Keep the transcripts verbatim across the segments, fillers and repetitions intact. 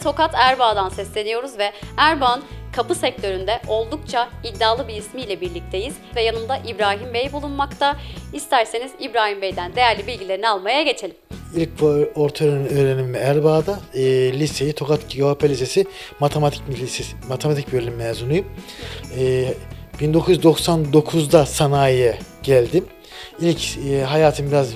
Tokat Erbağ'dan sesleniyoruz ve Erbağ'ın kapı sektöründe oldukça iddialı bir ismiyle birlikteyiz ve yanımda İbrahim Bey bulunmakta. İsterseniz İbrahim Bey'den değerli bilgilerini almaya geçelim. İlk orta öğrenimi Erbağ'da, e, liseyi Tokat G O P Lisesi Matematik Lisesi Matematik Bölümü mezunuyum. E, bin dokuz yüz doksan dokuzda sanayiye geldim. İlk e, hayatım biraz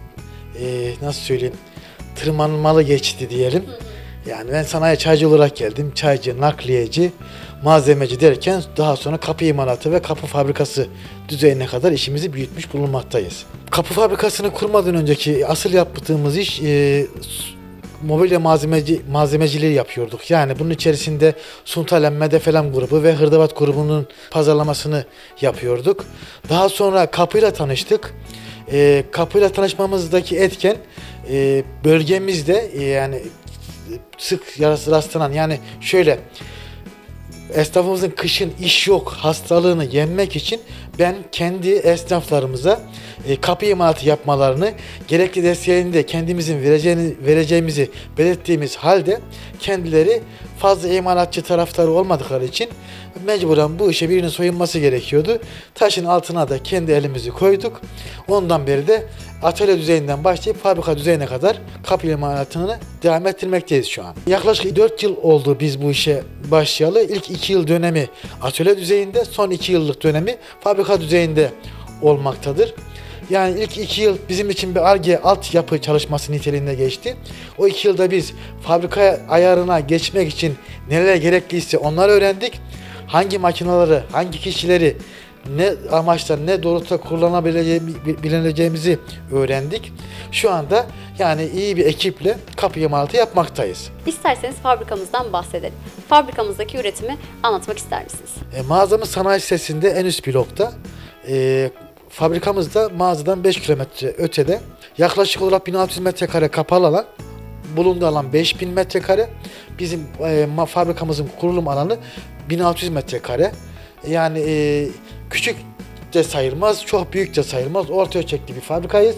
e, nasıl söyleyeyim, tırmanmalı geçti diyelim. Yani ben sanayi çaycı olarak geldim. Çaycı, nakliyeci, malzemeci derken daha sonra kapı imalatı ve kapı fabrikası düzeyine kadar işimizi büyütmüş bulunmaktayız. Kapı fabrikasını kurmadan önceki asıl yaptığımız iş e, mobilya malzemeci, malzemeciliği yapıyorduk. Yani bunun içerisinde Suntalem, Medefelem grubu ve Hırdavat grubunun pazarlamasını yapıyorduk. Daha sonra kapıyla tanıştık. E, kapıyla tanışmamızdaki etken e, bölgemizde e, yani sık rastlanan, yani şöyle, esnafımızın kışın iş yok hastalığını yenmek için ben kendi esnaflarımıza e, kapı imalatı yapmalarını, gerekli desteğini de kendimizin vereceğini, vereceğimizi belirttiğimiz halde kendileri fazla imalatçı taraftarı olmadıkları için mecburen bu işe birinin soyunması gerekiyordu. Taşın altına da kendi elimizi koyduk. Ondan beri de atölye düzeyinden başlayıp fabrika düzeyine kadar kapı imalatını devam ettirmekteyiz şu an. Yaklaşık dört yıl oldu biz bu işe başlayalı. İlk iki yıl dönemi atölye düzeyinde, son iki yıllık dönemi fabrika düzeyinde olmaktadır. Yani ilk iki yıl bizim için bir Ar-Ge altyapı çalışması niteliğinde geçti. O iki yılda biz fabrika ayarına geçmek için neler gerekliyse onları öğrendik. Hangi makineleri, hangi kişileri ne amaçla, ne doğrultuda kullanabileceğimizi öğrendik. Şu anda yani iyi bir ekiple kapı imalatı yapmaktayız. İsterseniz fabrikamızdan bahsedelim. Fabrikamızdaki üretimi anlatmak ister misiniz? E, mağazamız sanayi sitesinde en üst blokta. E, fabrikamızda mağazadan beş kilometre ötede. Yaklaşık olarak bin altı yüz metrekare kapalı alan, bulunduğu alan beş bin metrekare. Bizim e, fabrikamızın kurulum alanı bin altı yüz metrekare. Yani e, küçük de sayılmaz, çok büyük de sayılmaz. Orta ölçekli bir fabrikayız.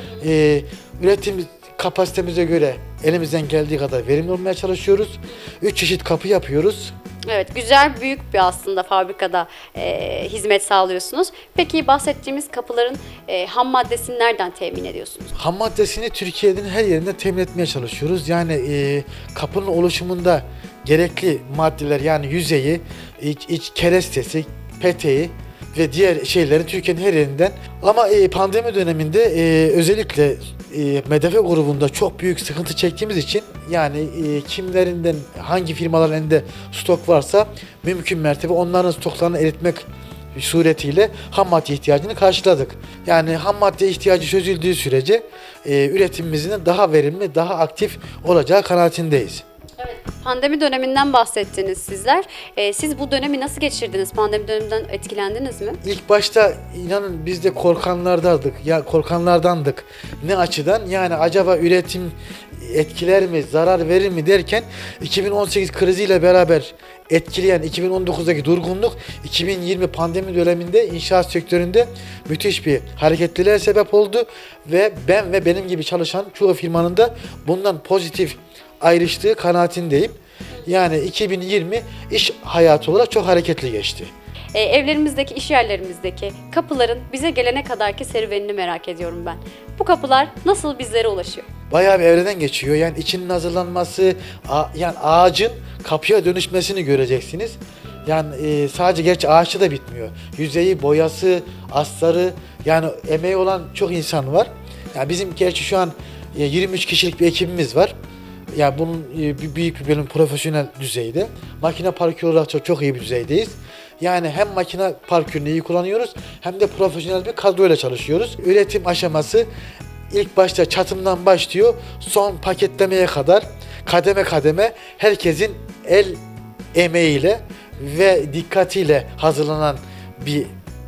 E, üretim kapasitemize göre elimizden geldiği kadar verimli olmaya çalışıyoruz. Üç çeşit kapı yapıyoruz. Evet, güzel, büyük bir aslında fabrikada e, hizmet sağlıyorsunuz. Peki bahsettiğimiz kapıların e, ham maddesini nereden temin ediyorsunuz? Ham maddesini Türkiye'nin her yerinde temin etmeye çalışıyoruz. Yani e, kapının oluşumunda gerekli maddeler, yani yüzeyi, iç, iç kerestesi, peteği ve diğer şeyleri Türkiye'nin her yerinden. Ama e, pandemi döneminde e, özellikle e, Medefe grubunda çok büyük sıkıntı çektiğimiz için, yani e, kimlerinden, hangi firmaların elinde stok varsa mümkün mertebe onların stoklarını eritmek suretiyle ham madde ihtiyacını karşıladık. Yani ham madde ihtiyacı çözüldüğü sürece e, üretimimizin daha verimli, daha aktif olacağı kanaatindeyiz. Evet, pandemi döneminden bahsettiniz sizler. Ee, siz bu dönemi nasıl geçirdiniz? Pandemi döneminden etkilendiniz mi? İlk başta inanın biz de korkanlardandık. Ya korkanlardandık. Ne açıdan? Yani acaba üretim etkiler mi, zarar verir mi derken iki bin on sekiz kriziyle beraber etkileyen iki bin on dokuzdaki durgunluk iki bin yirmi pandemi döneminde inşaat sektöründe müthiş bir hareketliliğe sebep oldu ve ben ve benim gibi çalışan çoğu firmanın da bundan pozitif ayrıştığı kanaatindeyim. Yani iki bin yirmi iş hayatı olarak çok hareketli geçti. E, evlerimizdeki, iş yerlerimizdeki kapıların bize gelene kadarki serüvenini merak ediyorum ben. Bu kapılar nasıl bizlere ulaşıyor? Bayağı bir evreden geçiyor. Yani içinin hazırlanması, yani ağacın kapıya dönüşmesini göreceksiniz. Yani e, sadece gerçi ağaçta da bitmiyor. Yüzeyi, boyası, astarı, yani emeği olan çok insan var. Yani bizim gerçi şu an e, yirmi üç kişilik bir ekibimiz var. Yani bunun e, büyük bir bölüm profesyonel düzeyde. Makine parkü olarak çok, çok iyi bir düzeydeyiz. Yani hem makine parkürünü iyi kullanıyoruz hem de profesyonel bir kadroyla çalışıyoruz. Üretim aşaması ilk başta çatımdan başlıyor, son paketlemeye kadar kademe kademe herkesin el emeğiyle ve dikkatiyle hazırlanan bir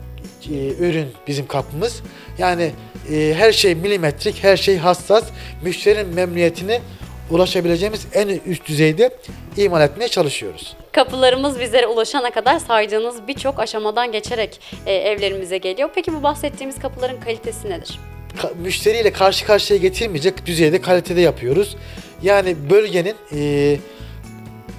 e, ürün bizim kapımız. Yani e, her şey milimetrik, her şey hassas, müşterinin memnuniyetine ulaşabileceğimiz en üst düzeyde imal etmeye çalışıyoruz. Kapılarımız bizlere ulaşana kadar saydığınız birçok aşamadan geçerek e, evlerimize geliyor. Peki bu bahsettiğimiz kapıların kalitesi nedir? Ka- müşteriyle karşı karşıya getirmeyecek düzeyde kalitede yapıyoruz. Yani bölgenin e,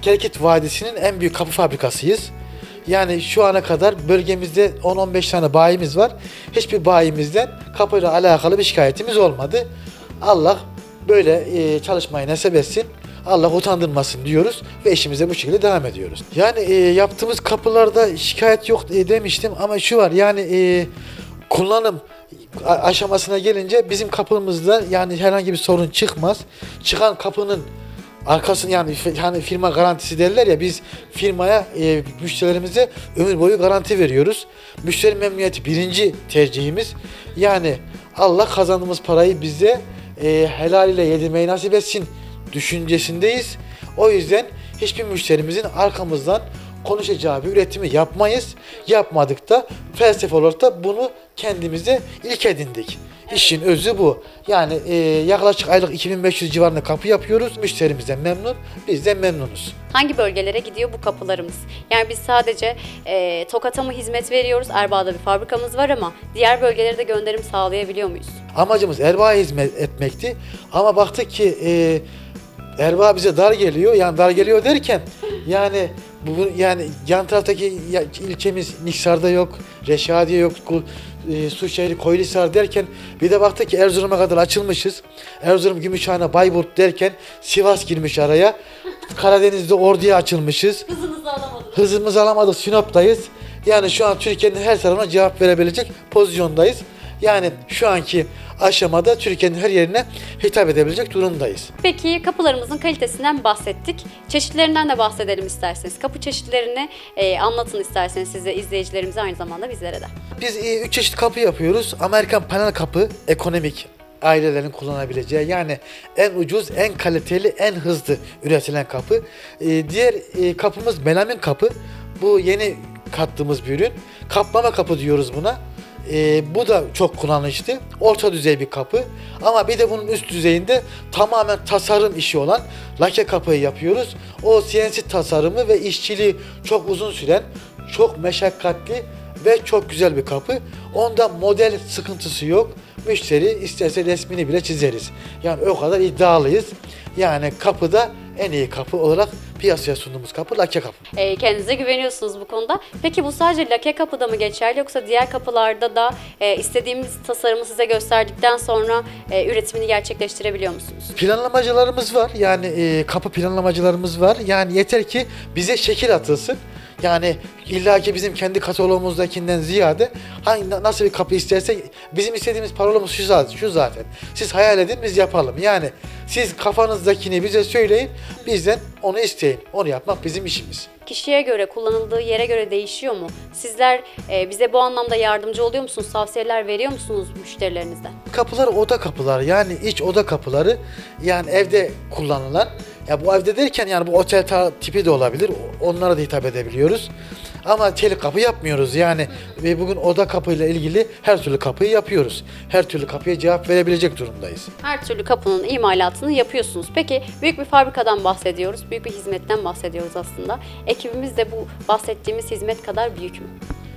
Kelkit Vadisi'nin en büyük kapı fabrikasıyız. Yani şu ana kadar bölgemizde on on beş tane bayimiz var. Hiçbir bayimizden kapıyla alakalı bir şikayetimiz olmadı. Allah böyle e, çalışmayı nasip etsin. Allah utandırmasın diyoruz ve işimize bu şekilde devam ediyoruz. Yani e, yaptığımız kapılarda şikayet yok e, demiştim ama şu var yani e, kullanım aşamasına gelince bizim kapımızda yani herhangi bir sorun çıkmaz. Çıkan kapının arkasını yani hani firma garantisi derler ya biz firmaya e, müşterilerimize ömür boyu garanti veriyoruz. Müşteri memnuniyeti birinci tercihimiz. Yani Allah kazandığımız parayı bize e, helaliyle yedirmeyi nasip etsin düşüncesindeyiz. O yüzden hiçbir müşterimizin arkamızdan konuşacağı bir üretimi yapmayız. Yapmadık da felsefe olarak da bunu kendimize ilk edindik. İşin özü bu. Yani e, yaklaşık aylık iki bin beş yüz civarında kapı yapıyoruz. Müşterimiz de memnun, biz de memnunuz. Hangi bölgelere gidiyor bu kapılarımız? Yani biz sadece e, Tokat'a mı hizmet veriyoruz? Erbaa'da bir fabrikamız var ama diğer bölgelere de gönderim sağlayabiliyor muyuz? Amacımız Erbaa'ya hizmet etmekti. Ama baktık ki e, Erbaa bize dar geliyor. Yani dar geliyor derken yani bu yani yan taraftaki ilçemiz Niksar'da yok, Reşadiye yok, e, Suşehir, Koylisar derken bir de baktık ki Erzurum'a kadar açılmışız. Erzurum, Gümüşhane, Bayburt derken Sivas girmiş araya. Karadeniz'de Ordu'ya açılmışız. Hızımızı alamadık. Hızımızı alamadık, Sinop'tayız. Yani şu an Türkiye'nin her tarafına cevap verebilecek pozisyondayız. Yani şu anki aşamada Türkiye'nin her yerine hitap edebilecek durumdayız. Peki kapılarımızın kalitesinden bahsettik. Çeşitlerinden de bahsedelim isterseniz. Kapı çeşitlerini e, anlatın isterseniz size, izleyicilerimize, aynı zamanda bizlere de. Biz e, üç çeşit kapı yapıyoruz. Amerikan panel kapı, ekonomik ailelerin kullanabileceği yani en ucuz, en kaliteli, en hızlı üretilen kapı. E, diğer e, kapımız melamin kapı. Bu yeni kattığımız bir ürün. Kaplama kapı diyoruz buna. Ee, bu da çok kullanışlı. Orta düzey bir kapı. Ama bir de bunun üst düzeyinde tamamen tasarım işi olan lake kapıyı yapıyoruz. O C N C tasarımı ve işçiliği çok uzun süren, çok meşakkatli ve çok güzel bir kapı. Onda model sıkıntısı yok. Müşteri isterse resmini bile çizeriz. Yani o kadar iddialıyız. Yani kapıda en iyi kapı olarak piyasaya sunduğumuz kapı lake kapı. E, kendinize güveniyorsunuz bu konuda. Peki bu sadece lake kapıda mı geçerli yoksa diğer kapılarda da e, istediğimiz tasarımı size gösterdikten sonra e, üretimini gerçekleştirebiliyor musunuz? Planlamacılarımız var. Yani e, kapı planlamacılarımız var. Yani yeter ki bize şekil atılsın. Yani illaki bizim kendi kataloğumuzdakinden ziyade hangi nasıl bir kapı isterse bizim istediğimiz parolumuz şu zaten, şu zaten. Siz hayal edin biz yapalım. Yani siz kafanızdakini bize söyleyin, bizden onu isteyin. Onu yapmak bizim işimiz. Kişiye göre, kullanıldığı yere göre değişiyor mu? Sizler e, bize bu anlamda yardımcı oluyor musunuz? Tavsiyeler veriyor musunuz müşterilerinizden? Kapılar oda kapıları yani iç oda kapıları yani evde kullanılan. Ya bu evde derken yani bu otel tipi de olabilir. Onlara da hitap edebiliyoruz. Ama çelik kapı yapmıyoruz yani ve bugün oda kapıyla ilgili her türlü kapıyı yapıyoruz. Her türlü kapıya cevap verebilecek durumdayız. Her türlü kapının imalatını yapıyorsunuz. Peki büyük bir fabrikadan bahsediyoruz, büyük bir hizmetten bahsediyoruz aslında. Ekibimiz de bu bahsettiğimiz hizmet kadar büyük mü?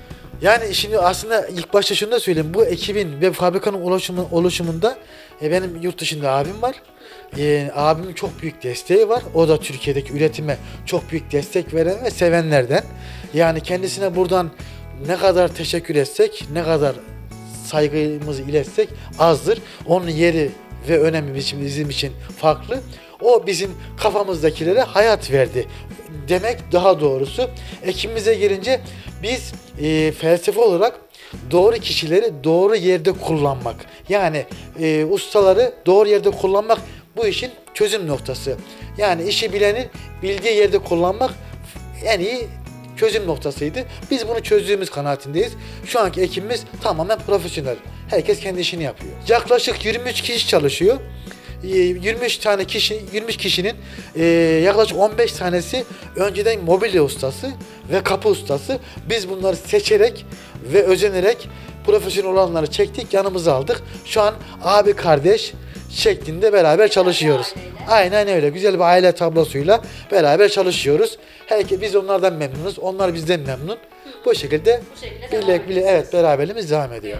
Yani şimdi aslında ilk başta şunu da söyleyeyim. Bu ekibin ve fabrikanın oluşumu, oluşumunda e, benim yurt dışında abim var. E, abimin çok büyük desteği var. O da Türkiye'deki üretime çok büyük destek veren ve sevenlerden. Yani kendisine buradan ne kadar teşekkür etsek, ne kadar saygımızı iletsek azdır. Onun yeri ve önemi bizim, bizim için farklı. O bizim kafamızdakilere hayat verdi demek daha doğrusu. Ekibimize gelince biz e, felsefe olarak doğru kişileri doğru yerde kullanmak. Yani e, ustaları doğru yerde kullanmak bu işin çözüm noktası. Yani işi bileni bildiği yerde kullanmak en iyi çözüm noktasıydı. Biz bunu çözdüğümüz kanaatindeyiz. Şu anki ekibimiz tamamen profesyonel. Herkes kendi işini yapıyor. Yaklaşık yirmi üç kişi çalışıyor. yirmi üç tane kişi, yirmi üç kişinin e, yaklaşık on beş tanesi önceden mobilya ustası ve kapı ustası. Biz bunları seçerek ve özenerek profesyonel olanları çektik, yanımıza aldık. Şu an abi kardeş şeklinde beraber çalışıyoruz. Aynen öyle. Güzel bir aile tablosuyla beraber çalışıyoruz. Herkes biz onlardan memnunuz, onlar bizden memnun. Bu şekilde, Bu şekilde bile, bile, evet beraberliğimiz devam ediyor.